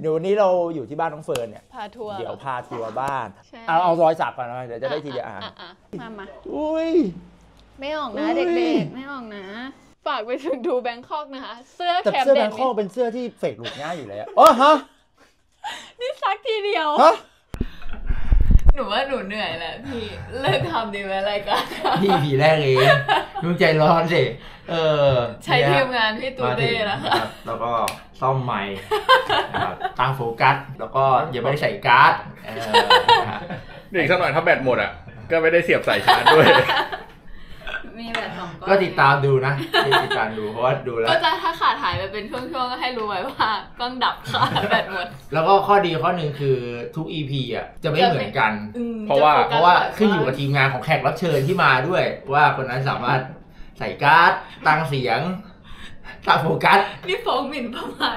เดี๋ยววันนี้เราอยู่ที่บ้านน้องเฟิร์นเนี่ยพาทัวร์เดี๋ยวพาทัวร์บ้านเอารอยสักก่อนนะเดี๋ยวจะได้ทีเดียวมาอุ้ยไม่ออกนะเด็กๆไม่ออกนะฝากไปถึงดูแบงคอกนะคะเสื้อแคมเสื้อแบงคอกเป็นเสื้อที่เฟกหลุดง่ายอยู่เลยอ๋อฮะนี่ซักทีเดียวฮะหนูว่าหนูเหนื่อยแล้วพี่เลิกทำดีไหมรายการพี่ผีแรกเองมึงใจร้อนสิใช้ทีมงานพี่ตูเต้นะคะแล้วก็ซ่อมไมค์ตั้งโฟกัสแล้วก็ยังไม่ได้ใส่การ์ดเด็กสักหน่อยถ้าแบตหมดอ่ะก็ไม่ได้เสียบสายชาร์จด้วยมีแบต2 ก้อนก็ติดตามดูนะติดตามดูเพราะว่าดูแล้วก็จะถ้าขาดหายไปเป็นช่วงๆก็ให้รู้ไว้ว่ากล้องดับค่ะแบตหมดแล้วก็ข้อดีข้อหนึ่งคือทุก EP อ่ะจะไม่เหมือนกันเพราะว่าขึ้นอยู่กับทีมงานของแขกรับเชิญที่มาด้วยว่าคนนั้นสามารถใส่การ์ดตั้งเสียงตั้งโฟกัสนี่ฟ้องหมิ่นประมาท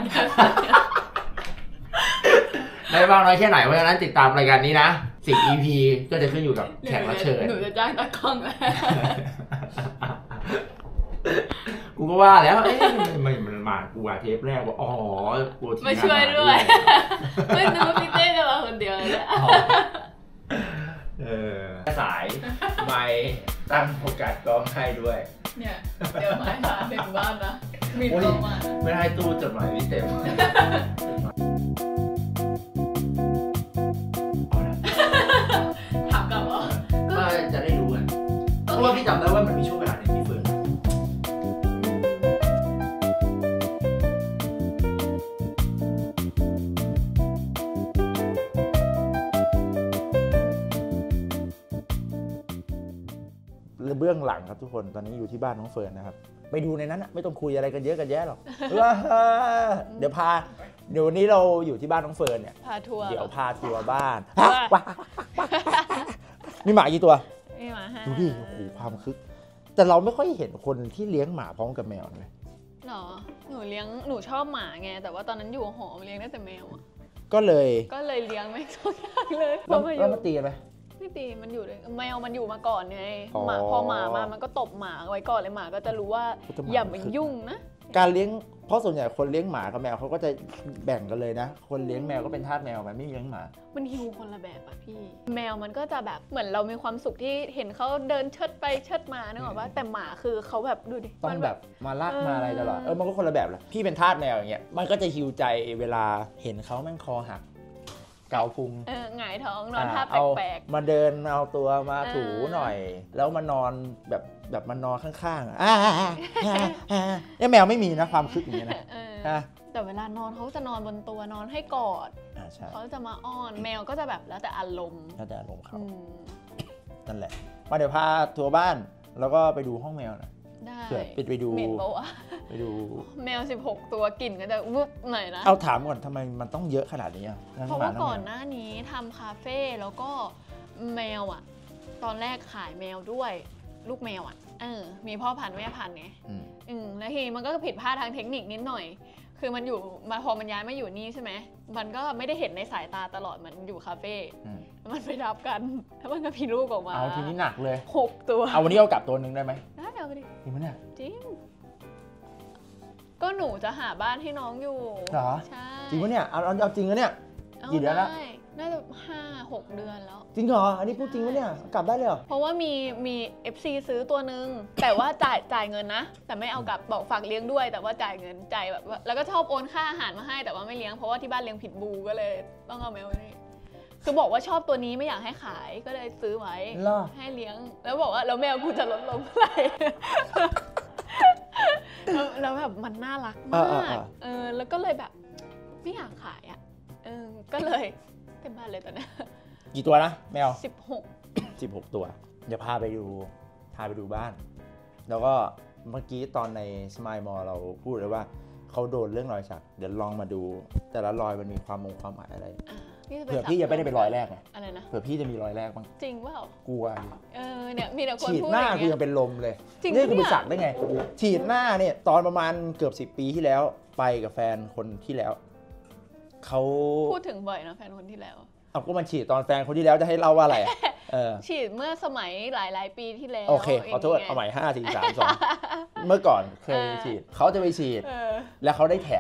ได้บ้างน้อยแค่ไหนเพราะฉะนั้นติดตามรายการนี้นะ10 EP ก็จะขึ้นอยู่กับแขกรับเชิญหนูจะจ้างตากล้องแล้วกูก็ว่าแล้วมันมากูว่าเทปแรกว่าอ๋อกูมาช่วยด้วยไม่นึกว่าพี่เต้จะมาคนเดียวเลยสายไม่ตั้งโฟกัสกล้องให้ด้วยเนี่ยเดี๋ยวมาถึงบ้านนะมีโทรมาไม่ให้ตู้จดหมายพี่เต็มถามกลับว่าก็จะได้รู้กันเพราะว่าพี่จำได้ว่ามันมีช่วงเวลาหนึ่งที่เฟิร์นเบื้องหลังครับทุกคนตอนนี้อยู่ที่บ้านน้องเฟิร์นนะครับไปดูในนั้นนะไม่ต้องคุยอะไรกันเยอะกันแยะหรอกเดี๋ยววันนี้เราอยู่ที่บ้านน้องเฟิร์นเนี่ยพาทัวร์เดี๋ยวพาทัวร์บ้านมีหมากี่ตัวมีหมา5 ดูดิโอ้โหความคึกแต่เราไม่ค่อยเห็นคนที่เลี้ยงหมาพร้อมกับแมวเลยหรอหนูชอบหมาไงแต่ว่าตอนนั้นอยู่หอเลี้ยงได้แต่แมวอ่ะก็เลยเลี้ยงไม่ทุกอย่างเลยแล้วมาตีกันไหมไม่ตีมันอยู่เลยแมวมันอยู่มาก่อนไงหมาพอหมามามันก็ตบหมาไว้ก่อนเลยหมาก็จะรู้ว่าอย่ามายุ่งนะการเลี้ยงเพราะส่วนใหญ่คนเลี้ยงหมากับแมวเขาก็จะแบ่งกันเลยนะคนเลี้ยงแมวก็เป็นทาสแมวไปไม่เลี้ยงหมามันฮิวคนละแบบอะพี่แมวมันก็จะแบบเหมือนเรามีความสุขที่เห็นเขาเดินเชิดไปเชิดมานึกออกป่ะแต่หมาคือเขาแบบดูดิต้องแบบมาลากมาอะไรตลอดมันก็คนละแบบแหละพี่เป็นทาสแมวอย่างเงี้ยมันก็จะฮิวใจเวลาเห็นเขาแม่งคอหักเกาพุงหงายท้องนอนท่าแปลกๆมาเดินเอาตัวมาถูหน่อยแล้วมานอนแบบมานอนข้างๆเนี่ยแมวไม่มีนะความคึกอย่างเงี้ยนะแต่เวลานอนเขาจะนอนบนตัวนอนให้กอดเขาจะมาอ้อนแมวก็จะแบบแล้วแต่อารมณ์เขานั่นแหละมาเดี๋ยวพาทัวร์บ้านแล้วก็ไปดูห้องแมวหน่อยได้ไปดูแมว16ตัวกลิ่นก็จะวุบหน่อยนะเอาถามก่อนทำไมมันต้องเยอะขนาดนี้เพราะว่าก่อนหน้านี้ทำคาเฟ่แล้วก็แมวอ่ะตอนแรกขายแมวด้วยลูกแมวอ่ะมีพ่อพันธุ์แม่พันธุ์ไงแล้วทีมันก็ผิดพลาดทางเทคนิคนิดหน่อยคือมันอยู่มาพอมันย้ายมาอยู่นี่ใช่ไหมมันก็ไม่ได้เห็นในสายตาตลอดมันอยู่คาเฟ่มันไปรับกันแล้วมันก็พิลูกออกมาเอาทีนี้หนักเลย 6 ตัวเอาวันนี้เอากลับตัวนึงได้ไหมได้เอาไปดิจริงไหมเนี่ยจริงก็หนูจะหาบ้านให้น้องอยู่เหรอใช่จริงปะเนี่ยเอาจริงนะเนี่ยกี่เดือนแล้วน่าจะ5-6 เดือนแล้วจริงเหรออันนี้พูดจริงปะเนี่ยกลับได้เลยเหรอเพราะว่ามี FC ซื้อตัวนึงแต่ว่าจ่ายเงินนะแต่ไม่เอากลับบอกฝากเลี้ยงด้วยแต่ว่าจ่ายเงินจ่ายแบบแล้วก็ชอบโอนค่าอาหารมาให้แต่ว่าไม่เลี้ยงเพราะว่าที่บ้านเลี้ยงผิดบูก็เลยต้องเอาแมวนี่คือบอกว่าชอบตัวนี้ไม่อยากให้ขายก็เลยซื้อไว้ให้เลี้ยงแล้วบอกว่าแล้วแมวกูจะลดลงเท่าไหร่แล้วแบบมันน่ารักมากแล้วก็เลยแบบไม่อยากขายอ่ะก็เลยเต็มบ้านเลยตอนนี้กี่ตัวนะแมว16 ตัวเดี๋ยวพาไปดูบ้านแล้วก็เมื่อกี้ตอนในสมายมอเราพูดเลยว่าเขาโดนเรื่องรอยสักเดี๋ยวลองมาดูแต่ละรอยมันมีความหมายอะไรเผื่อพี่จะไม่ได้เป็นรอยแรกไงอะไรนะเผื่อพี่จะมีรอยแรกบ้างจริงเปล่ากลัวเนี่ยมีแต่คนพูดฉีดหน้าคือยังเป็นลมเลยนี่คือไปสักได้ไงฉีดหน้าเนี่ยตอนประมาณเกือบ10 ปีที่แล้วไปกับแฟนคนที่แล้วเขาพูดถึงบ่อยนะแฟนคนที่แล้วเอาก็มันฉีดตอนแฟนคนที่แล้วจะให้เล่าว่าอะไรฉีดเมื่อสมัยหลายปีที่แล้วโอเคขอโทษเอาใหม่5 4 3 2เมื่อก่อนเคยฉีดเขาจะไปฉีดแล้วเขาได้แถม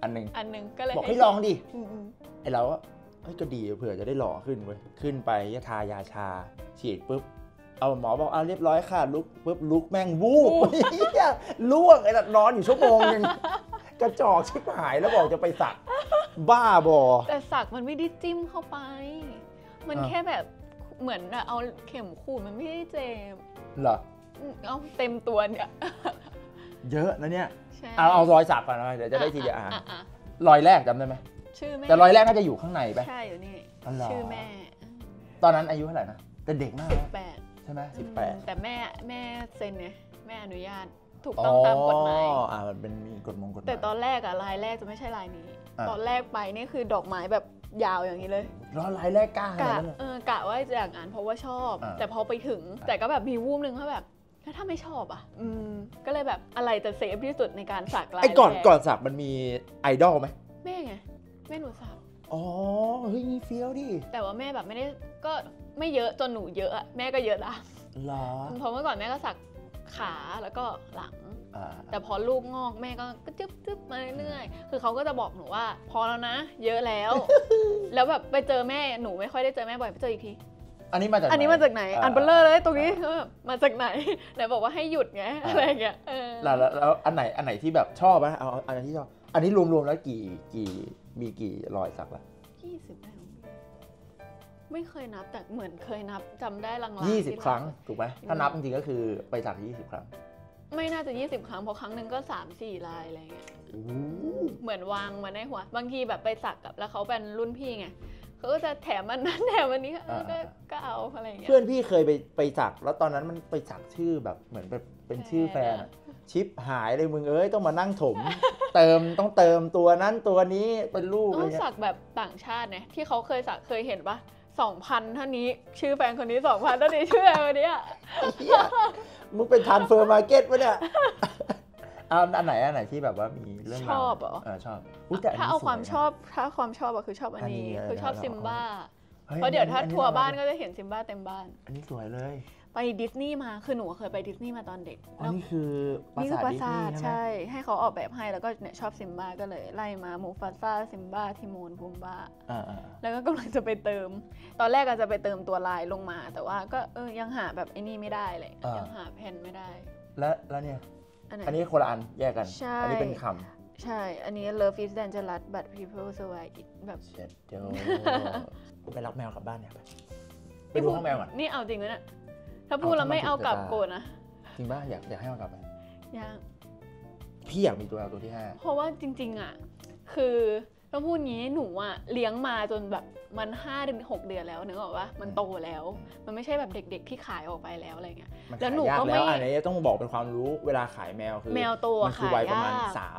อันหนึ่งก็เลยบอกให้ลองดิไอเราก็ดีเผื่อจะได้หล่อขึ้นเว้ยขึ้นไปทายาชาฉีดปุ๊บเอาหมอบอกเรียบร้อยค่ะลุกปุ๊บลุกแม่งวูบล่วงไอ้นอนอยู่ชั่วโมงนึงกระจอกชิบหายแล้วบอกจะไปสักบ้าบอแต่สักมันไม่ได้จิ้มเข้าไปมันแค่แบบเหมือนเอาเข็มขูดมันไม่ได้เจ็บเหรอเอาเต็มตัวเนี่ยเยอะนะเนี่ยเอารอยสักก่อนนะเดี๋ยวจะได้ทีเดียวรอยแรกจำได้ไหมชื่อแม่แต่รอยแรกน่าจะอยู่ข้างในไปใช่อยู่นี่ชื่อแม่ตอนนั้นอายุเท่าไหร่นะแต่เด็กมาก 18 ใช่ไหม18 แต่แม่เซ็นไงแม่อนุญาตถูกต้องตามกฎหมายมันเป็นมีกฎหมายแต่ตอนแรกลายแรกจะไม่ใช่ลายนี้ตอนแรกไปนี่คือดอกไม้แบบยาวอย่างนี้เลยลายแรกกล้ากะว่าจะอย่างนั้นเพราะว่าชอบแต่พอไปถึงแต่ก็แบบมีวูบนึงเขาแบบแล้วถ้าไม่ชอบก็เลยแบบอะไรจะเซฟที่สุดในการสักลายก่อนสักมันมีไอดอลไหมแม่ไงแม่หนูสักเฮ้ยมีเฟี้ยวดิแต่ว่าแม่แบบไม่ได้ก็ไม่เยอะจนหนูเยอะแม่ก็เยอะละเพราะเมื่อก่อนแม่ก็สักขาแล้วก็หลังแต่พอลูกงอกแม่ก็จึ๊บมาเรื่อยๆคือเขาก็จะบอกหนูว่าพอแล้วนะเยอะแล้ว แล้วแบบไปเจอแม่หนูไม่ค่อยได้เจอแม่บ่อยไปเจออีกทีอันนี้มาจากไหนอันเบลเลอร์เลยตรงนี้มาจากไหนไหนบอกว่าให้หยุดไงอะไรอย่างเงี้ยแล้วอันไหนที่แบบชอบนะเอาอันที่ชอบอันนี้รวมๆแล้วมีกี่รอยสักละ 20ได้ไม่เคยนับแต่เหมือนเคยนับจำได้ลางๆ 20 ครั้งถูกไหมถ้านับจริงๆก็คือไปสัก20 ครั้งไม่น่าจะ20 ครั้งเพราะครั้งหนึ่งก็ 3-4 ลายอะไรเงี้ยเหมือนวางมาในหัวบางทีแบบไปสักกับแล้วเขาเป็นรุ่นพี่ไงเขาก็จะแถมมันนั้นแถมวันนี้ก็เอาอะไรเงี้ยเพื่อนพี่เคยไปสักแล้วตอนนั้นมันไปสักชื่อแบบเหมือนเป็นชื่อแฟนชิปหายเลยมึงต้องมานั่งถมต้องเติมตัวนั้นตัวนี้เป็นรูปอะไรเงี้ยสักแบบต่างชาติเนี่ยที่เขาเคยสักเคยเห็นปะ2,000 เท่านี้ชื่อแฟนคนนี้ 2,000 เท่านี้ชื่อคนนี้มึงเป็นทรานสเฟอร์มาร์เก็ตปะเนี่ยอันไหนที่แบบว่ามีเรื่องชอบเหรอชอบถ้าเอาความชอบคือชอบอันนี้คือชอบซิมบ้าเพราะเดี๋ยวถ้าทัวร์บ้านก็จะเห็นซิมบ้าเต็มบ้านอันนี้สวยเลยไปดิสนีย์มาคือหนูเคยไปดิสนีย์มาตอนเด็กนี่คือปราสาทใช่ให้เขาออกแบบให้แล้วก็เนี่ยชอบซิมบ้าก็เลยไล่มามูฟาซ่าซิมบ้าทิโมนพูมบ้าแล้วก็กำลังจะไปเติมตอนแรกก็จะไปเติมตัวลายลงมาแต่ว่าก็ยังหาแบบไอ้นี่ไม่ได้เลยยังหาแผ่นไม่ได้แล้วเนี่ยอันนี้คนละอันแยกกันอันนี้เป็นคำใช่อันนี้ Love is dangerous but people survive it แบบเดี๋ยวไปรับแมวกลับบ้านเนี่ยไปดูห้องแมวก่อนนี่เอาจริงเลยนะถ้าพูดแล้วไม่เอากลับโกรธนะจริงป่ะอยากให้มันกลับไหมอยากพี่อยากมีตัวที่5 เพราะว่าจริงๆคือต้องพูดงี้หนูเลี้ยงมาจนแบบมัน5-6 เดือนแล้วนึกออกปะมันโตแล้วมันไม่ใช่แบบเด็กๆที่ขายออกไปแล้วอะไรเงี้ยแล้วหนูก็ไม่อันนี้ต้องบอกเป็นความรู้เวลาขายแมวคือแมวโตมันคือวัยประมาณ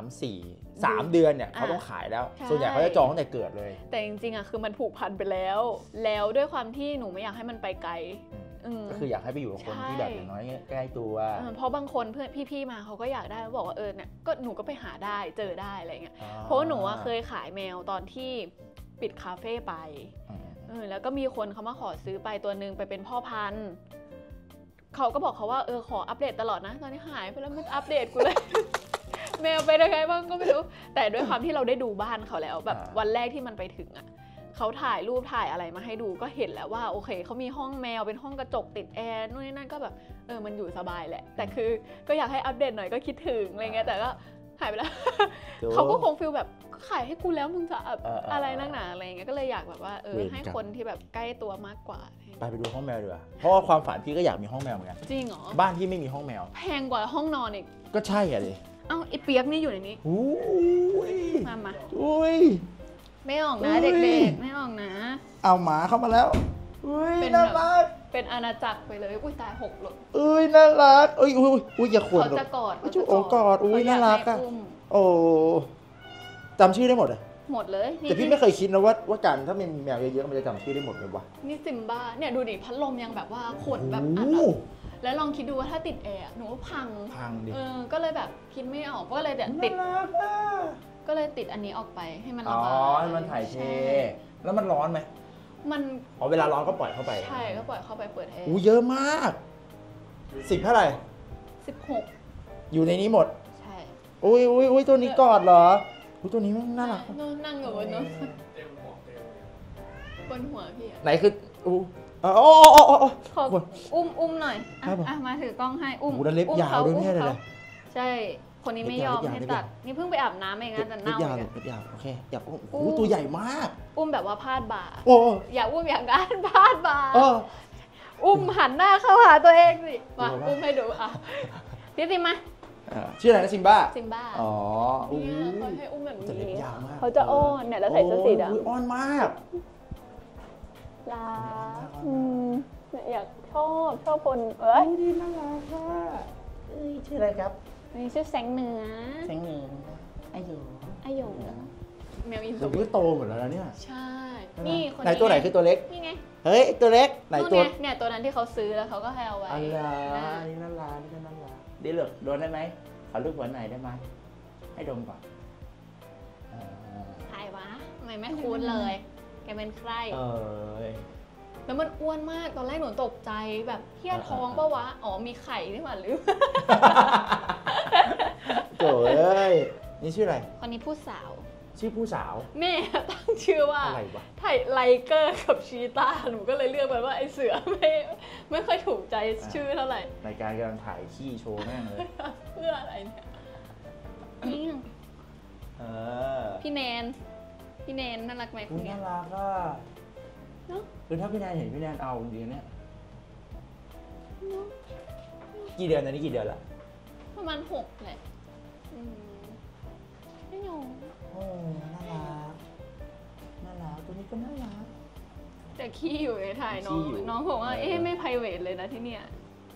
3 เดือนเนี่ยเขาต้องขายแล้วส่วนใหญ่เขาจะจองตั้งแต่เกิดเลยแต่จริงๆคือมันผูกพันไปแล้วด้วยความที่หนูไม่อยากให้มันไปไกลก็คืออยากให้ไปอยู่กับคนที่แบบอย่างน้อยใกล้ตัวเพราะบางคนเพื่อนพี่ๆมาเขาก็อยากได้เขาบอกว่าเนี่ยก็หนูก็ไปหาได้เจอได้อะไรเงี้ยเพราะหนูเคยขายแมวตอนที่ปิดคาเฟ่ไปแล้วก็มีคนเขามาขอซื้อไปตัวนึงไปเป็นพ่อพันธุ์เขาก็บอกเขาว่าขออัปเดตตลอดนะตอนนี้หายไปแล้วไม่อัปเดตกูเลย แมวไปยังไงบ้างก็ไม่รู้แต่ด้วยความที่เราได้ดูบ้านเขาแล้วแบบวันแรกที่มันไปถึงเขาถ่ายรูปถ่ายอะไรมาให้ดูก็เห็นแล้วว่าโอเคเขามีห้องแมวเป็นห้องกระจกติดแอร์นู่นนี่นั่นก็แบบมันอยู่สบายแหละแต่คือก็อยากให้อัปเดตหน่อยก็คิดถึงอะไรเงี้ยแต่ก็หายไปแล้ว เขาก็คงฟีลแบบขายให้กูแล้วมึงจะอะไรนักหนาอะไรเงี้ยก็เลยอยากแบบว่าให้คนที่แบบใกล้ตัวมากกว่าไปดูห้องแมวดีกว่าเพราะว่าความฝันพี่ก็อยากมีห้องแมวเหมือนกันจริงเหรอบ้านพี่ไม่มีห้องแมวแพงกว่าห้องนอนอีกก็ใช่อ่ะดิเอ้าไอ้เปียกนี่อยู่ในนี้มาอุ้ยไม่ออกนะเด็กๆไม่ออกนะเอาหมาเข้ามาแล้วอุ้ยน่ารักเป็นอาณาจักรไปเลยอุ้ยตาย6หลดอุ้ยน่ารักอุ้ยอย่าขวนเขาจะกอดโอ้กอดอุ้ยน่ารักอ่ะโอ้จำชื่อได้หมดเลยแต่พี่ไม่เคยคิดนะว่าการถ้ามีแมวเยอะๆมันจะจำชื่อได้หมดเลยวะนี่ซิมบ้าเนี่ยดูดิพัดลมยังแบบว่าขนแบบแล้วลองคิดดูว่าถ้าติดแอร์หนูพังดิก็เลยแบบคิดไม่ออกก็เลยติดก็เลยติดอันนี้ออกไปให้มันระบายให้มันถ่ายเทแล้วมันร้อนไหมมันเวลาร้อนก็ปล่อยเข้าไปใช่ก็ปล่อยเข้าไปเปิดแอร์เยอะมาก10เท่าไหร่ 16 อยู่ในนี้หมดใช่อุ้ยตัวนี้กอดเหรอตัวนี้มันน่ารักนั่งอยู่บนนู้นบนหัวพี่อะไหนคืออู้โอ้ขออุ้มหน่อยมาถือกล้องให้อุ้มเล็บยาวด้วยเนี่ยเลยใช่คนนี้ไม่ยอมให้ตัดนี่เพิ่งไปอาบน้ำเองนะแต่เน่าเลยเล็บยาวโอเคอยากอุ้มตัวใหญ่มากอุ้มแบบว่าพาดบ่าโอ้อย่าอุ้มอย่างนั้นพาดบ่าอุ้มหันหน้าเข้าหาตัวเองสิมาอุ้มให้ดูอ่ะพี่ซิมมาชื่ออะไรนะซิมบ้าอ๋อเขาให้อุ้มแบบนี้ยาวมากเขาจะอ้อนเนี่ยแล้วใส่เสื้อสีดำอ้อนมากลาอยากชอบคนดีน่ารักค่ะชื่ออะไรครับนี่ชื่อแสงเหนืออายุแมวอินตัวนี้โตหมดแล้วนะเนี่ยใช่นี่คนไหนตัวไหนคือตัวเล็กนี่ไงเฮ้ยตัวเล็กไหนตัวเนี่ยตัวนั้นที่เขาซื้อแล้วเขาก็ให้เอาไว้นี่น่ารักดีเหลือโดนได้ไหมขอลูกหัวไหนได้ไหมให้ดมก่อนใครวะทำไมไม่คุ้นเลยแกเป็นใครแล้วมันอ้วนมากตอนแรกหนูตกใจแบบเฮี้ยท้องปะวะอ๋อมีไข่นี่หว่าหรือโถ่เอ้ยนี่ชื่ออะไรคนนี้ผู้สาวชื่อผู้สาวแม่ตั้งชื่อว่าไทไลเกอร์กับชีตาหนูก็เลยเลือกไปว่าไอเสือไม่ค่อยถูกใจชื่อเท่าไหร่รายการกำลังถ่ายขี้โชว์แม่งเลยเพื่ออะไรเนี่ยนี่พี่แนนน่ารักไหมคุณน่ารักอ่ะคือถ้าพี่แนนเห็นพี่แนนเอาจริงๆเนี่ยกี่เดือนนี่กี่เดือนละประมาณ6แหละไม่ยอมโอ้น่ารักตัวนี้ก็น่ารักแต่ขี้อยู่ในถ่ายน้องบอกว่าไม่ไพรเวทเลยนะที่เนี่ย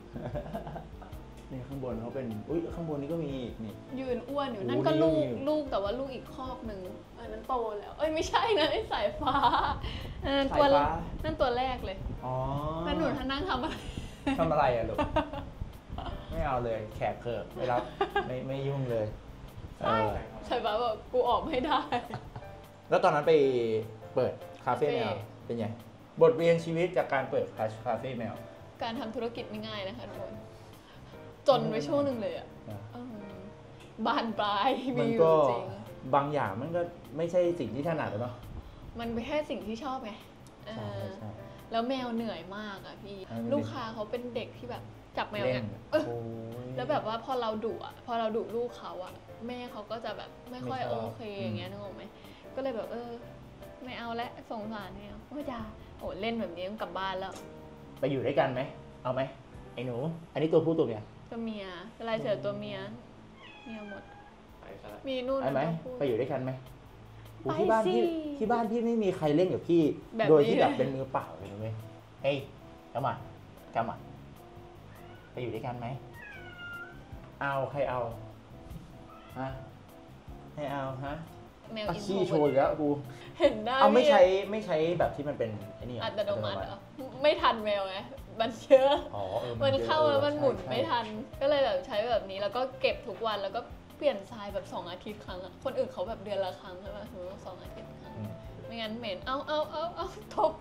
นี่ข้างบนเขาเป็นข้างบนนี้ก็มีอีกนี่ยืนอ้วนอยู่นั่นก็ลูกแต่ว่าลูกอีกคอกหนึ่งอันนั้นโตแล้วไม่ใช่นะไอ้สายฟ้านั่นตัวแรกเลยนั่นหนูท่านั่งทำอะไรอะลูกไม่เอาเลยแขกเขิบไม่รับไม่ยุ่งเลยสายฟ้าบอกกูออกไม่ได้แล้วตอนนั้นไปเปิดคาเฟ่แมวเป็นไงบทเรียนชีวิตจากการเปิดคาเฟ่แมวการทำธุรกิจไม่ง่ายนะคะทุกคนจนไปช่วงหนึ่งเลยอ่ะบานปลายมีอยู่จริงบางอย่างมันก็ไม่ใช่สิ่งที่ถนัดเนาะมันเป็นแค่สิ่งที่ชอบไงแล้วแมวเหนื่อยมากอ่ะพี่ลูกค้าเขาเป็นเด็กที่แบบจับแมวเนี่ยแล้วแบบว่าพอเราดุลูกเขาอ่ะแม่เขาก็จะแบบไม่ค่อยโอเคอย่างเงี้ยนึกออกไหมก็เลยแบบไม่เอาและสงสารแมวไม่จ้าเล่นแบบนี้ต้องกลับบ้านแล้วไปอยู่ด้วยกันไหมเอาไหมไอ้หนูอันนี้ตัวผู้ตัวเมียตัวเมียลายเสือตัวเมียหมดมีนู่นไหมไปอยู่ด้วยกันไหมที่บ้านพี่ไม่มีใครเล่นกับพี่โดยที่แบบเป็นมือเปล่าเลยนะเว้ยเฮ้ยกำมัดไปอยู่ด้วยกันไหมเอาใครเอาฮะให้เอาฮะแมวอินโทรขี้โชว์แล้วกูเห็นได้เอาไม่ใช้แบบที่มันเป็นไอ้นี่อัตโนมัติเหรอไม่ทันแมวไงมันเยอะมันเข้าแล้วมันหมุนไม่ทันก็เลยแบบใช้แบบนี้แล้วก็เก็บทุกวันแล้วก็เปลี่ยนทรายแบบ2 อาทิตย์ครั้งอะคนอื่นเขาแบบเดือนละครั้งใช่ไหมสมมติว่า2 อาทิตย์ครั้งไม่งั้นเหม็นเอาทบ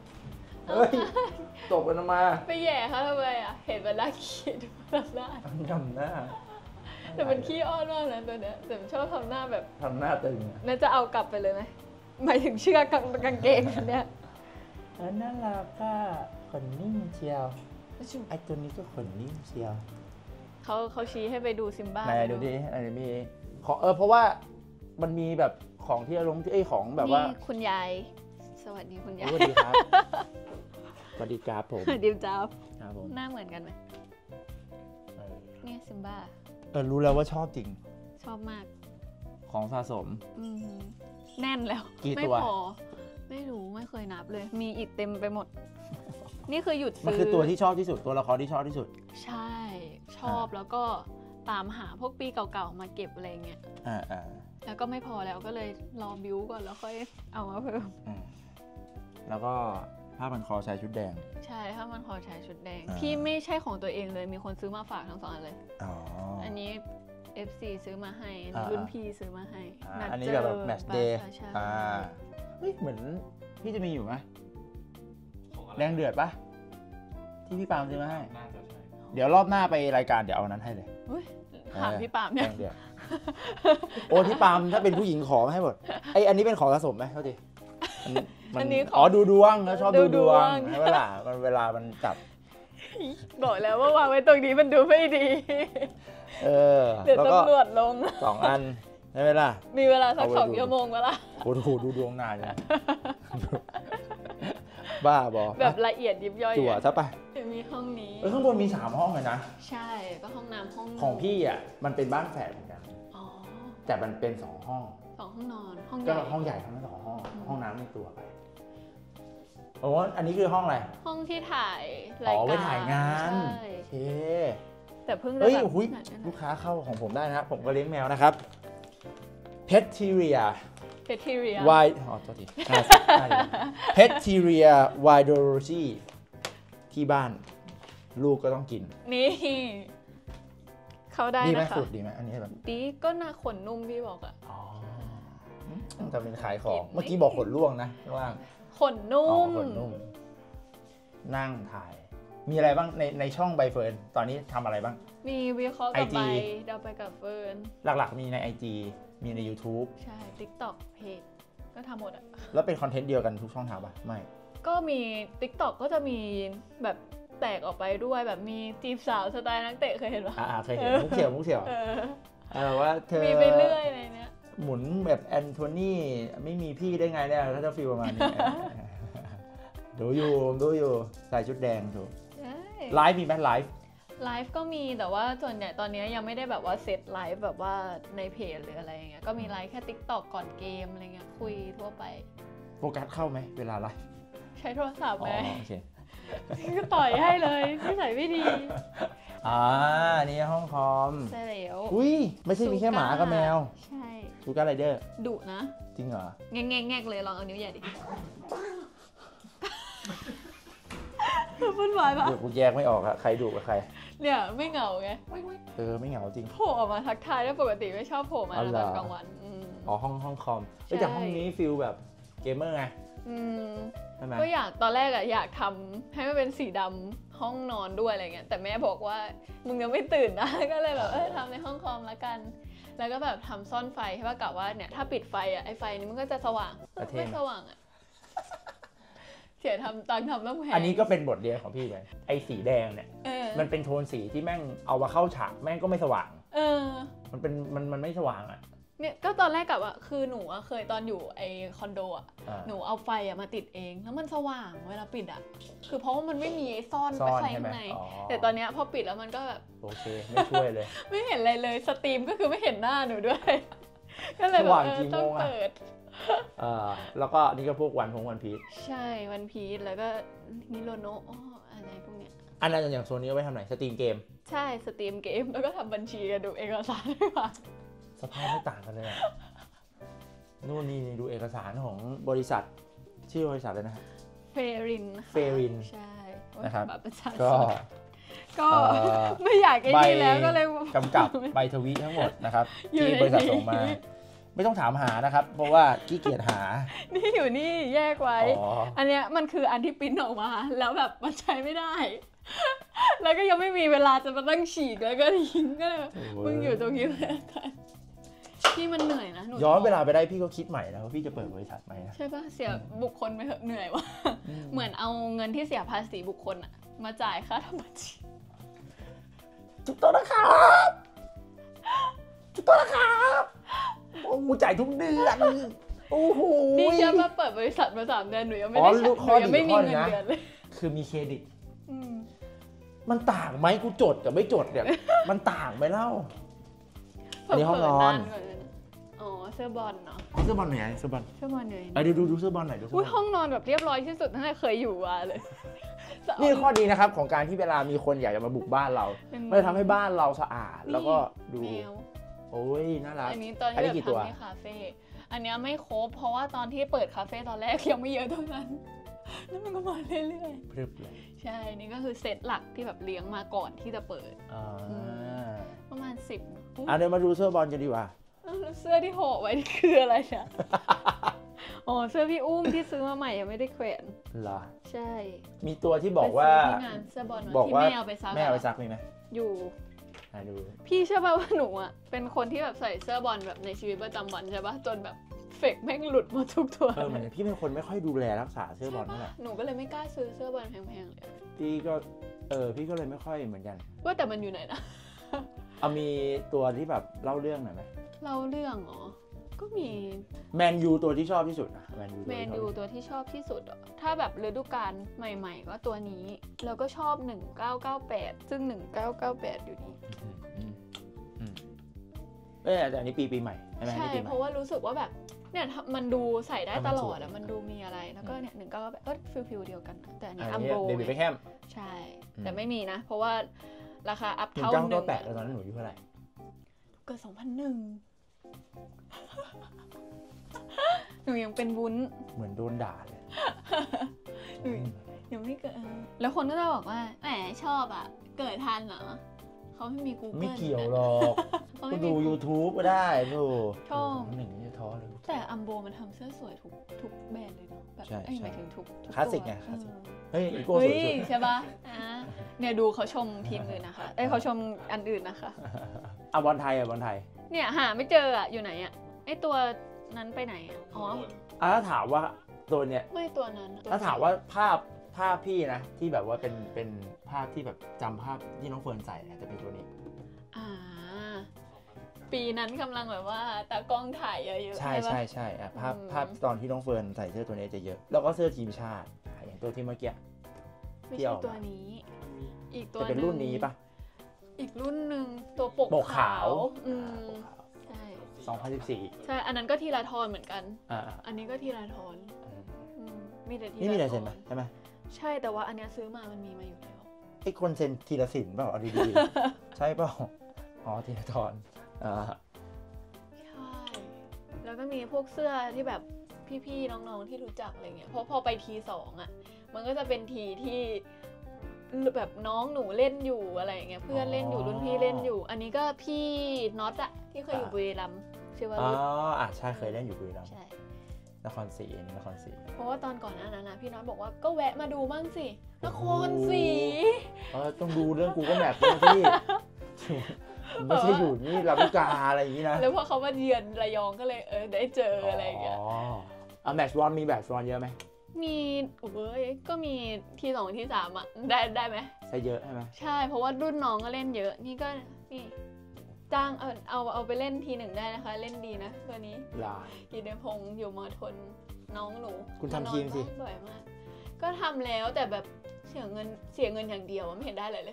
ตบกันมาไปแย่เขาทำไมอะเห็นมันน่าคิดมันน่าทำหน้าแต่มันขี้อ้อนมากนะตัวเนี้ยแต่ชอบทำหน้าแบบทำหน้าตึงน่าจะเอากลับไปเลยไหมหมายถึงเชือกกางเกงเนี้ยน่ารักค่ะขนนิ่มเชียวไอตัวนี้ก็ขนนิ่มเชียวเขาชี้ให้ไปดูซิมบ้าไหนดูดิอันนี้มีของเพราะว่ามันมีแบบของที่ลงที่ของแบบว่าคุณยายสวัสดีคุณยายสวัสดีครับสวัสดีครับผมดิวจ้าครับผมหน้าเหมือนกันไหมนี่ซิมบ้ารู้แล้วว่าชอบจริงชอบมากของสะสมแน่นแล้วไม่พอไม่รู้ไม่เคยนับเลยมีอีกเต็มไปหมดนี่คือหยุดซื้อมันคือตัวที่ชอบที่สุดตัวละครที่ชอบที่สุดใช่ชอบแล้วก็ตามหาพวกปีเก่าๆมาเก็บอะไรเงี้ยแล้วก็ไม่พอแล้วก็เลยรอบิวก่อนแล้วค่อยเอามาเพิ่มแล้วก็ผ้าพันคอชายชุดแดงใช่ผ้าพันคอชายชุดแดงที่ไม่ใช่ของตัวเองเลยมีคนซื้อมาฝากทั้ง2 อันเลยอันนี้ FC ซื้อมาให้รุ่นพี่ซื้อมาให้อันนี้แบบแมทช์เดย์เหมือนพี่จะมีอยู่ไหมแรงเดือดปะที่พี่ปาล์มซื้อมาให้เดี๋ยวรอบหน้าไปรายการเดี๋ยวเอานั้นให้เลยถามพี่ปาล์มเนี่ยโอ้พี่ปาล์มถ้าเป็นผู้หญิงขอมาให้หมดอันนี้เป็นของสะสมไหมเท่าทีอันนี้ดูดวงแล้วชอบดูดวงเวลามันจับบอกแล้วว่าวางไว้ตรงนี้มันดูไม่ดีเดี๋ยวตำรวจลง 2 อันใช่ไหมล่ะมีเวลาสัก2 ชั่วโมงก็ล่ะโอ้โหดูดวงนานเลยบ้าบอแบบละเอียดยิบย่อยจั่วซะไปมีห้องนี้ข้างบนมี3 ห้องเลยนะใช่ก็ห้องน้ำห้องของพี่อ่ะมันเป็นบ้านแฝดเหมือนกันแต่มันเป็น2 ห้อง 2 ห้องนอนห้องใหญ่ก็ห้องใหญ่ทั้ง2 ห้องน้ำในตัวไปโอ้อันนี้คือห้องอะไรห้องที่ถ่ายรายการไว้ถ่ายงานโอเคแต่เพิ่งลูกค้าเข้าของผมได้นะครับผมก็เลี้ยงแมวนะครับ Petteria Wide ตัวที Petteria Widorochi ที่บ้านลูกก็ต้องกินนี่เขาได้นะคะดีไหมสุดดีไหมอันนี้แบบดีก็น่าขนนุ่มพี่บอกอ่ะจะเป็นขายของเมื่อกี้บอกขนร่วงนะข้างล่างขนนุ่มนั่งถ่ายมีอะไรบ้างในช่องใบเฟิร์นตอนนี้ทำอะไรบ้างมีวิเคราะห์กับใบดาวไปกับเฟิร์นหลักๆมีใน IG มีใน YouTube ใช่ TikTok เพจก็ทำหมดอ่ะแล้วเป็นคอนเทนต์เดียวกันทุกช่องทางป่ะไม่ก็มี TikTok ก็จะมีแบบแตกออกไปด้วยแบบมีจีบสาวสไตล์นักเตะเคยเห็นป่ะเคยเห็นมุกเฉียวว่าเธอมีไปเรื่อยอะไรเนี้ยหมุนแบบแอนโทนีไม่มีพี่ได้ไงเนี่ยเขาจะฟีลประมาณนี้ดูอยู่ใส่ชุดแดงถูกไลฟ์มีไหมไลฟ์ก็มีแต่ว่าส่วนใหญ่ตอนนี้ยังไม่ได้แบบว่าเซตไลฟ์แบบว่าในเพจหรืออะไรอย่างเงี้ยก็มีไลฟ์แค่ TikTok ก่อนเกมอะไรเงี้ยคุยทั่วไปโฟกัสเข้าไหมเวลาไลฟ์ใช้โทรศัพท์ไหมโอเคก็ต่อยให้เลยนิสัยไม่ดีนี่ห้องคอมใช่แล้วอุ้ยไม่ใช่มีแค่หมากับแมวใช่ซูก้าไรเดอร์ดุนะจริงเหรอแงกเลยลองเอานิ้วใหญ่ดิพูดไว้ปะกูแยกไม่ออกอะใครดุกับใครเนี่ยไม่เหงาไงไม่เหงาจริงโผล่ออกมาทักทายแล้วปกติไม่ชอบโผล่มาตอนกลางวันห้องคอมแต่ห้องนี้ฟิลแบบเกมเมอร์ไงก็อยากตอนแรกอะอยากทำให้มันเป็นสีดำห้องนอนด้วยอะไรเงี้ยแต่แม่บอกว่ามึงยังไม่ตื่นนะก็เลยแบบทำในห้องคอมละกันแล้วก็แบบทำซ่อนไฟให้ว่ากะว่าเนี่ยถ้าปิดไฟอะไอไฟนี้มันก็จะสว่างไม่สว่างอะเสียทำต้องแพงอันนี้ก็เป็นบทเรียนของพี่เลยไอ้สีแดงเนี่ยมันเป็นโทนสีที่แม่งเอามาเข้าฉากแม่งก็ไม่สว่างมันไม่สว่างอ่ะเนี่ยก็ตอนแรกกับว่าคือหนูเคยตอนอยู่ไอคอนโดอ่ะหนูเอาไฟมาติดเองแล้วมันสว่างเวลาปิดอ่ะคือเพราะว่ามันไม่มีซ่อนไฟข้างในแต่ตอนนี้พอปิดแล้วมันก็แบบโอเคไม่ช่วยเลยไม่เห็นอะไรเลยสตรีมก็คือไม่เห็นหน้าหนูด้วยก็เลยแบบต้องเปิดแล้วก็นี่ก็พวกวันพีชใช่วันพีชแล้วก็นิโรโนะอะไรพวกเนี้ยอันนั้นอย่างโซนนี้เอาไว้ทำไหนสตรีมเกมใช่สตรีมเกมแล้วก็ทำบัญชีดูเอกสารด้วยว่ะสภาพไม่ต่างกันเลยนู่นนี่ดูเอกสารของบริษัทชื่อบริษัทเลยนะเฟรินใช่นะครับก็ไม่อยากไอ้นี่แล้วก็เลยกำกับใบทวีทั้งหมดนะครับที่บริษัทส่งมาไม่ต้องถามหานะครับเพราะว่าขี้เกียจหานี่อยู่นี่แยกไว้อันเนี้ยมันคืออันที่ปริ้นออกมาแล้วแบบมันใช้ไม่ได้แล้วก็ยังไม่มีเวลาจะมาตั้งฉีกแล้วก็ทิ้งก็เลยมึงอยู่ตรงนี้กันพี่มันเหนื่อยนะย้อนเวลาไปได้พี่ก็คิดใหม่แล้วว่าพี่จะเปิดบริษัทใหม่ใช่ป่ะเสียบุคคลไปเหนื่อยว่ะเหมือนเอาเงินที่เสียภาษีบุคคลอะมาจ่ายค่าทำบัญชีถูกต้องนะครับถูกต้องนะครับโอ้จ่ายทุกเดือนโอ้โหนี่แค่มาเปิดบริษัทมา3 เดือนหนูยังไม่ได้ยังไม่มีเงินเดือนเลยคือมีเครดิตมันต่างไหมกูจดกับไม่จดเนี่ยมันต่างไหมเล่าอันนี้ห้องนอนเสื้อบอลเนาะเสื้อบอลไหนเสื้อบอลไหนดูเสื้อบอลหน่อยดูห้องนอนแบบเรียบร้อยที่สุดตั้งแต่เคยอยู่มาเลยนี่ข้อดีนะครับของการที่เวลามีคนอยากจะมาบุกบ้านเรามันจะทำให้บ้านเราสะอาดแล้วก็ดูโอ้ยน่ารักอันนี้ตอนที่ทำที่คาเฟ่อันนี้ไม่ครบเพราะว่าตอนที่เปิดคาเฟ่ตอนแรกยังไม่เยอะเท่านั้นแล้วมันก็มาเรื่อยๆพรึบเลยใช่นี่ก็คือเซตหลักที่แบบเลี้ยงมาก่อนที่จะเปิดประมาณ10 เดี๋ยวมาดูเสื้อบอลกันดีกว่าเสื้อที่ห่อไว้นี่คืออะไรเนี่ยเสื้อพี่อุ้มที่ซื้อมาใหม่ยังไม่ได้แขวนเหรอใช่มีตัวที่บอกว่าเสื้อบอลบอกว่าแม่เอาไปซักมีไหมอยู่ดูพี่เชื่อป่ะว่าหนูอ่ะเป็นคนที่แบบใส่เสื้อบอลแบบในชีวิตประจำวันใช่ป่ะจนแบบเฟกแม่งหลุดหมดทุกตัวเหมือนพี่เป็นคนไม่ค่อยดูแลรักษาเสื้อบอลเท่าไหร่หนูก็เลยไม่กล้าซื้อเสื้อบอลแพงๆเลยพี่ก็พี่ก็เลยไม่ค่อยเหมือนกันว่าแต่มันอยู่ไหนนะเอามีตัวที่แบบเล่าเรื่องหน่อยไหมเล่าเรื่องเหรอก็มีแมนยูตัวที่ชอบที่สุดนะแมนยูตัวที่ชอบที่สุดถ้าแบบฤดูกาลใหม่ๆก็ตัวนี้แล้วก็ชอบ1998ซึ่ง1998อยู่นี่แต่อันนี้ปีใหม่ใช่ไหมใช่เพราะว่ารู้สึกว่าแบบเนี่ยมันดูใส่ได้ตลอดอ่ะมันดูมีอะไรแล้วก็เนี่ย1998ก็ฟิลเดียวกันแต่อันนี้อัมโบเดวิดเบคแฮมใช่แต่ไม่มีนะเพราะว่าราคาอัพเท่า 1998แล้วตอนนั้นหนูอายุเท่าไหร่เกิด2001หนูยังเป็นวุ้นเหมือนโดนด่าเลยหนูยังไม่เกิดแล้วคนก็จะบอกว่าแหมชอบอ่ะเกิดทันเหรอเขาไม่มี Google ไม่เกี่ยวหรอกก็ดู YouTube ก็ได้ดูชอบหนึ่งจะท้อเลยแต่อัมโบมันทำเสื้อสวยทุกแบรนด์เลยเนาะแบบหมายถึงทุกคลาสสิกไงคลาสสิกเฮ้ยอีโก้สวยสุดใช่ป่ะเนี่ยดูเขาชมทีมอื่นนะคะเขาชมอันอื่นนะคะบอลไทยเนี่ยหาไม่เจออ่ะอยู่ไหนอ่ะไอตัวนั้นไปไหนอ่ะถ้าถามว่าตัวเนี้ยไม่ตัวนั้นถ้าถามว่าภาพพี่นะที่แบบว่าเป็นภาพที่แบบจำภาพที่น้องเฟิร์นใส่จะเป็นตัวนี้ปีนั้นกำลังแบบว่าตากล้องถ่ายเยอะๆใช่ภาพตอนที่น้องเฟิร์นใส่เสื้อตัวนี้จะเยอะแล้วก็เสื้อทีมชาติอย่างตัวที่เมื่อกี้ไม่ใช่ตัวนี้อีกตัวจะเป็นรุ่นนี้ปะอีกรุ่นหนึ่งตัวปกขาวใช่ 2014 ใช่อันนั้นก็ทีละทอนเหมือนกันอันนี้ก็ทีละทอนมีแต่ทีละทอนนี่มีลายเซ็นไหมใช่ไหมใช่แต่ว่าอันนี้ซื้อมามันมีมาอยู่แล้วไอ้คนเซ็นทีละสินเปล่าเอาดีๆใช่เปล่าทีละทอนใช่แล้วก็มีพวกเสื้อที่แบบพี่ๆน้องๆที่รู้จักอะไรเงี้ยเพราะพอไปที2อ่ะมันก็จะเป็นทีที่แบบน้องหนูเล่นอยู่อะไรเงี้ยเพื่อนเล่นอยู่รุ่นพี่เล่นอยู่อันนี้ก็พี่น็อตอะที่เคยอยู่บุรีรัมย์ชื่อว่าใช่เคยเล่นอยู่บุรีรัมย์ใช่นครศรีเพราะว่าตอนก่อนหน้านั้นนะพี่น็อตบอกว่าก็แวะมาดูมั่งสินครศรีต้องดูเรื่องกูก็แมปด้วยที่ไม่ใช่อยู่นี่ลำลูกกาอะไรอย่างนี้นะแล้วพอเขามาเยือนระยองก็เลยได้เจออะไรอย่างเงี้ยแมตช์บอลมีแมตช์บอลเยอะไหมมีก็มีที2ที3อ่ะได้ไหมใช่เยอะใช่ไหมใช่เพราะว่ารุ่นน้องก็เล่นเยอะนี่ก็นี่จ้างเอาไปเล่นที1ได้นะคะเล่นดีนะตัวนี้กีเดพงศ์อยู่มอทนน้องหนูคุณทำทีมสิบ่อยมากก็ทำแล้วแต่แบบเสียเงินอย่างเดียวไม่เห็นได้เลย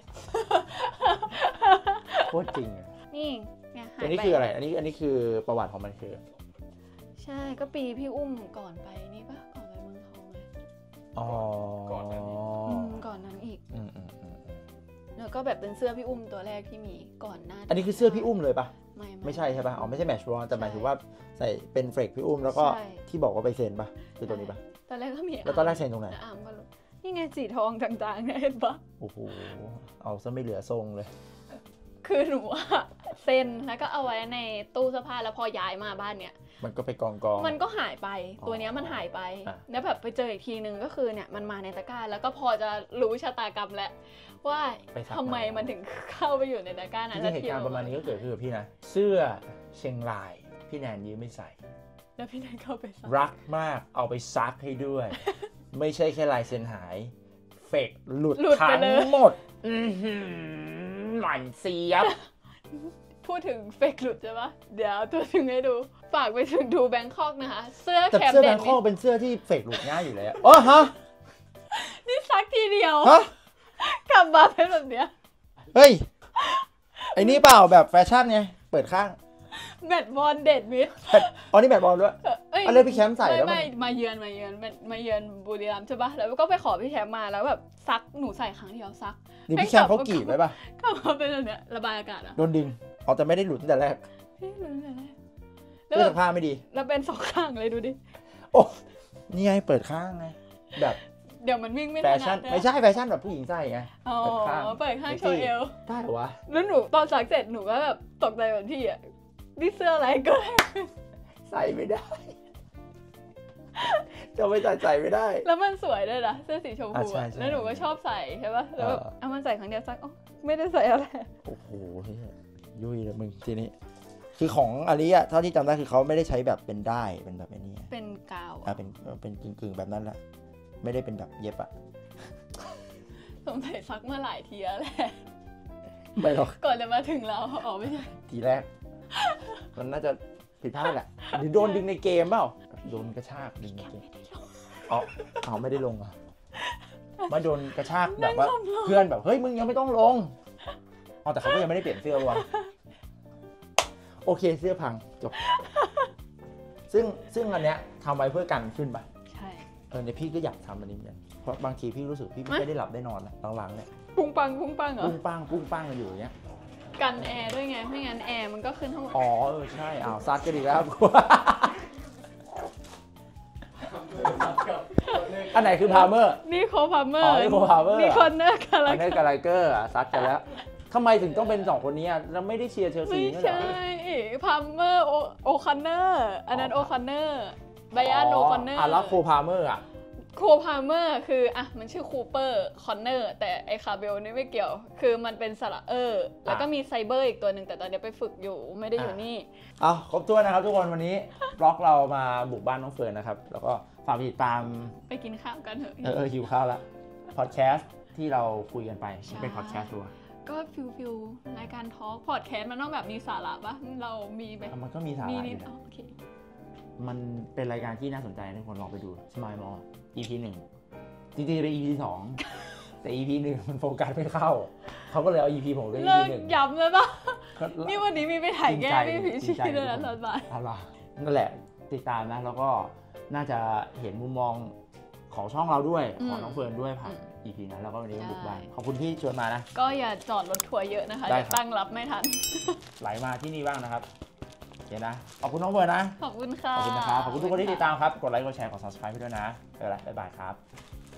โคตรจริงอ่ะนี่เนี่ยอันนี้คืออะไรอันนี้คือประวัติของมันคือใช่ก็ปีพี่อุ้มก่อนไปนี่ปะก่อนไปเมืองทองไหมก่อนนั้นอีกแล้วก็แบบเป็นเสื้อพี่อุ้มตัวแรกที่มีก่อนหน้าอันนี้คือเสื้อพี่อุ้มเลยปะไม่ใช่ใช่ปะไม่ใช่แมตช์บอลแต่หมายถึงว่าใส่เป็นเฟรกพี่อุ้มแล้วก็ที่บอกว่าไปเซ็นปะคือตัวนี้ปะตอนแรกก็มีแล้วตอนแรกเซ็นตรงไหนนี่ไงสีทองจางๆเนี่ยเห็นปะโอ้โหเอาซะไม่เหลือทรงเลยคือหนูเซ็นแล้วก็เอาไว้ในตู้เสื้อผ้าแล้วพอย้ายมาบ้านเนี่ยมันก็ไปกองมันก็หายไปตัวนี้มันหายไปแล้วแบบไปเจออีกทีนึงก็คือเนี่ยมันมาในตะกร้าแล้วก็พอจะรู้ชะตากรรมแล้วว่าทำไมมันถึงเข้าไปอยู่ในตะกร้านั้นเหตุการณ์ประมาณนี้ก็เกิดขึ้นกับพี่นะเสื้อเชียงรายพี่แนนยืมไม่ใส่แล้วพี่แนนเข้าไปซักรักมากเอาไปซักให้ด้วย ไม่ใช่แค่ลายเซ็นหายเฟกหลุดทั้งหมดหมันเสียบพูดถึงเฟกหลุดใช่ปะเดี๋ยวตัวถึงให้ดูฝากไปถึงดูแบงคอกนะคะเสื้อแคมเสื้อแบงคอกเป็นเสื้อที่เฟกหลุดง่ายอยู่แล้วฮะนี่ซักทีเดียวกลับมาเป็นแบบเนี้ยเฮ้ยไอ้นี่เปล่าแบบแฟชั่นไงเปิดข้างแบดบอลเด็ดมิดนี่แบดบอลด้วยอะไรพี่แชมป์ใส่แล้วไม่มาเยือนบุรีรัมย์ใช่ปะแล้วก็ไปขอพี่แชมป์มาแล้วแบบซักหนูใส่ครั้งเดียวซักนี่พี่แชมป์เขากรีดไว้ป่ะก็มาเป็นแบบเนี้ยระบายอากาศโดนดึงแต่ไม่ได้หลุดตั้งแต่แรกไม่หลุดตั้งแต่แรกแล้วแบบผ้าไม่ดีแล้วเป็น2ข้างเลยดูดิโอ้นี่ไงเปิดข้างไงแบบเดี๋ยวมันวิ่งไม่ทันแฟชั่นไม่ใช่แฟชั่นแบบผู้หญิงใส่ไงเปิดข้างโชว์เอวได้เหรอวะแล้วหนูตอนซักเสร็จหนูก็แบบตกใจแบบพี่อ่ะนี่เสื้ออะไรก็ใส่ไม่ได้จะไม่ใส่ไม่ได้แล้วมันสวยด้วยนะเสื้อสีชมพูใช่แล้วหนูก็ชอบใส่ใช่ป่ะแล้วแบบเอามันใส่ครั้งเดียวซักไม่ได้ใส่อะไรโอ้โหยุ่ยเลยมึงทีนี้คือของอันนี้อะเท่าที่จำได้คือเขาไม่ได้ใช้แบบเป็นได้เป็นแบบนี้เป็นกาวเป็นกึ่งแบบนั้นแหละไม่ได้เป็นแบบเย็บอะสงสัยซักมาหลายทีแล้วแหละไม่หรอกก่อนจะมาถึงเราไม่ใช่ทีแรก มันน่าจะผิดพลาดแหละหรือโดนดึงในเกมเปล่าโดนกระชากดึงในเกมเอาไม่ได้ลงอ่ะมาโดนกระชากแบบว่าเพื่อนแบบเฮ้ยมึงยังไม่ต้องลงแต่เขาก็ยังไม่ได้เปลี่ยนเสื้อวะโอเคเสื้อพังจบซึ่งอันเนี้ยทำไว้เพื่อกันขึ้นปะใช่เนี่ยพี่ก็อยากทำอันนี้เหมือนกันเพราะบางทีพี่รู้สึกพี่ไม่ได้หลับได้นอนหลังๆเนี่ยปุ้งปังเหรอปุ้งปังกันอยู่อย่างเงี้ยกันแอร์ด้วยไงไม่งั้นแอร์มันก็ขึ้นทั้งหมดใช่ซัดก็ดีแล้วอันไหนคือพาเมอร์นี่โคพาเมอร์นี่โคพาเมอร์นี่คอนเนอร์กันคอนเนอร์กับไลเกอร์ซัดกันแล้วทำไมถึงต้องเป็น2คนนี้เราไม่ได้เชียร์เชลซีไม่นี่เหรใช่อพาเมอร์โอคอนเนอร์อันนั้นโอคอนเนอร์ไบอันโอคอนเนอร์แล้วโคพาเมอร์โคพาเมอร์คือมันชื่อคูเปอร์คอนเนอร์แต่ไอคาเบลนี่ไม่เกี่ยวคือมันเป็นสระแล้วก็มีไซเบอร์อีกตัวหนึ่งแต่ตอนนี้ไปฝึกอยู่ไม่ได้อยู่นี่ครบถ้วนนะครับทุกคนวันนี้บล็อกเรามาบุกบ้านน้องเฟิร์นนะครับแล้วก็ฝากติดตามไปกินข้าวกันเถอะหิวข้าวแล้วพอดแคสต์ที่เราคุยกันไปเป็นพอดแคสต์ตัวก็ฟิลรายการทอล์กพอดแคสต์มันต้องแบบมีสาระปะเรามีแบบมันก็มีสาระนิอดยู่นะโอเคมันเป็นรายการที่น่าสนใจทุกคนลองไปดู Smile More EP 1จริงๆจะเป็น EP 2แต่ EP 1มันโฟกัสไม่เข้าเขาก็เลยเอา EP ผมเป็นเลิ EP ก 1 ย้ำเลยปะก็นี่วันนี้มีไปถ่ายแก้พี่ผีจริชีงใจด้วยนะตอนบ่ายเอาล่ะนั่นแหละติดตามนะแล้วก็น่าจะเห็นมุมมองของช่องเราด้วยของน้องเฟิร์นด้วยผ่าน EP นั้นแล้วก็วันนี้บุกบ้านขอบคุณที่ชวนมานะก็อย่าจอดรถทัวร์เยอะนะคะได้เดี๋ยวครับตั้งรับไม่ทันไหลมาที่นี่บ้างนะครับโอเคนะขอบคุณน้องเฟิร์นนะขอบคุณค่ะขอบคุณนะครับขอบคุณทุกคนที่ติดตามครับกดไลค์กดแชร์กด subscribe ให้ด้วยนะบ๊ายบายครับ